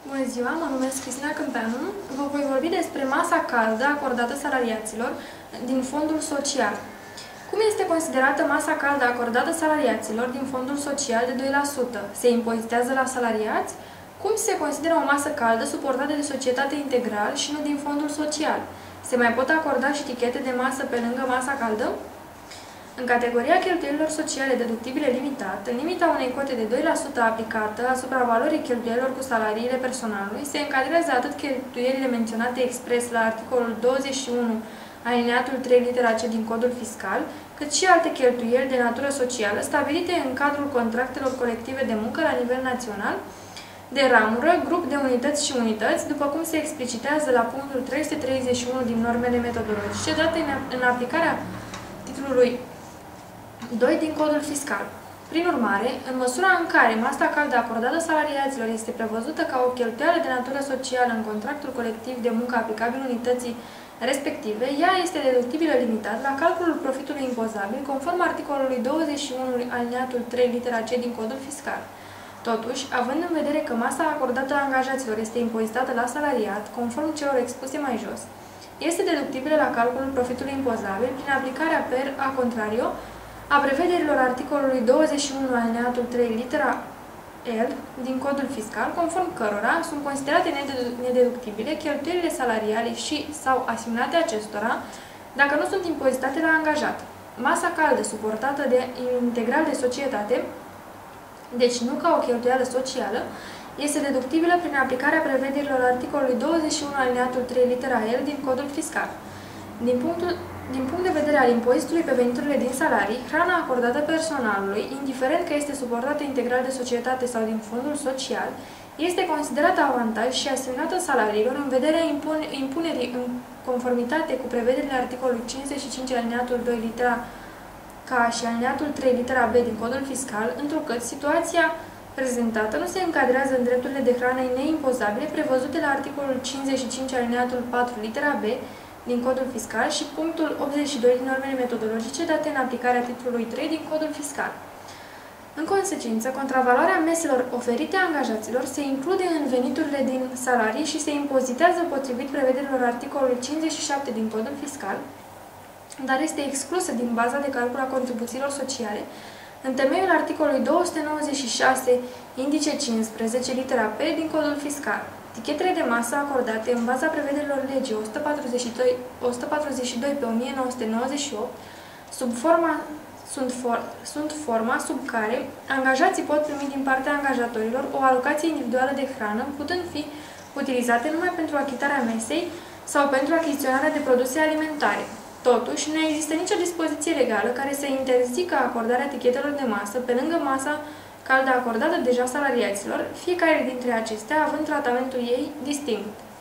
Bună ziua, mă numesc Cristina Câmpeanu. Vă voi vorbi despre masa caldă acordată salariaților din fondul social. Cum este considerată masa caldă acordată salariaților din fondul social de 2%? Se impozitează la salariați? Cum se consideră o masă caldă suportată de societate integral și nu din fondul social? Se mai pot acorda și tichete de masă pe lângă masa caldă? În categoria cheltuielilor sociale deductibile limitat, în limita unei cote de 2% aplicată asupra valorii cheltuielilor cu salariile personalului, se încadrează atât cheltuielile menționate expres la articolul 21, alineatul 3, litera C din Codul Fiscal, cât și alte cheltuieli de natură socială stabilite în cadrul contractelor colective de muncă la nivel național, de ramură, grup de unități și unități, după cum se explicitează la punctul 331 din normele metodologice date în aplicarea titlului 2 din Codul Fiscal. Prin urmare, în măsura în care masa caldă acordată salariaților este prevăzută ca o cheltuială de natură socială în contractul colectiv de muncă aplicabil unității respective, ea este deductibilă limitat la calculul profitului impozabil conform articolului 21 alineatul 3 litera C din Codul Fiscal. Totuși, având în vedere că masa acordată angajaților este impozitată la salariat, conform celor expuse mai jos, este deductibilă la calculul profitului impozabil prin aplicarea per a contrario a prevederilor articolului 21 alineatul 3 litera L din Codul Fiscal, conform cărora sunt considerate nedeductibile cheltuielile salariale și sau asimilate acestora dacă nu sunt impozitate la angajat. Masa caldă suportată integral de societate, deci nu ca o cheltuială socială, este deductibilă prin aplicarea prevederilor articolului 21 alineatul 3 litera L din Codul Fiscal. Din punct de vedere al impozitului pe veniturile din salarii, hrana acordată personalului, indiferent că este suportată integral de societate sau din fondul social, este considerată avantaj și asimilată salariilor în vederea impunerii în conformitate cu prevederile articolului 55 alineatul 2 litera K și alineatul 3 litera B din Codul Fiscal, întrucât situația prezentată nu se încadrează în drepturile de hrană neimpozabile prevăzute la articolul 55 alineatul 4 litera B din Codul Fiscal și punctul 82 din normele metodologice date în aplicarea titlului 3 din Codul Fiscal. În consecință, contravaloarea meselor oferite angajaților se include în veniturile din salarii și se impozitează potrivit prevederilor articolului 57 din Codul Fiscal, dar este exclusă din baza de calcul a contribuțiilor sociale, în temeiul articolului 296, indice 15, litera P din Codul Fiscal. Tichetele de masă acordate în baza prevederilor legii 142 pe 1998 sunt forma sub care angajații pot primi din partea angajatorilor o alocație individuală de hrană, putând fi utilizate numai pentru achitarea mesei sau pentru achiziționarea de produse alimentare. Totuși, nu există nicio dispoziție legală care să interzică acordarea tichetelor de masă pe lângă masa caldă acordată deja salariaților, fiecare dintre acestea având tratamentul ei distinct.